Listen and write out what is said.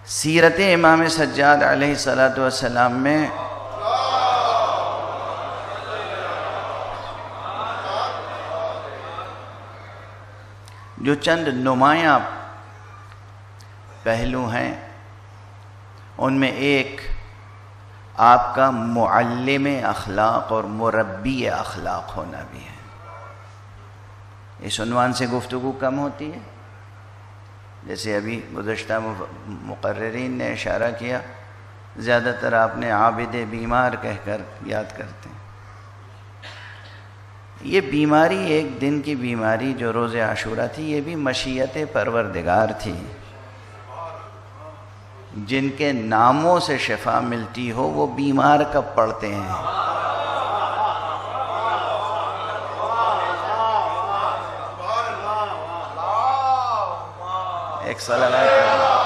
سیرت امام سجاد علیہ السلام میں جو چند نمایاں پہلو ہیں ان میں ایک آپ کا معلم اخلاق اور مربی اخلاق ہونا بھی ہے۔ اس عنوان سے گفتگو کم ہوتی ہے، جیسے ابھی گزشتہ مقررین نے اشارہ کیا، زیادہ تر آپ نے عابد بیمار کہہ کر یاد کرتے ہیں۔ یہ بیماری ایک دن کی بیماری جو روز عاشورہ تھی، یہ بھی مشیت پروردگار تھی۔ جن کے ناموں سے شفا ملتی ہو وہ بیمار کب پڑتے ہیں؟ ایک صلوات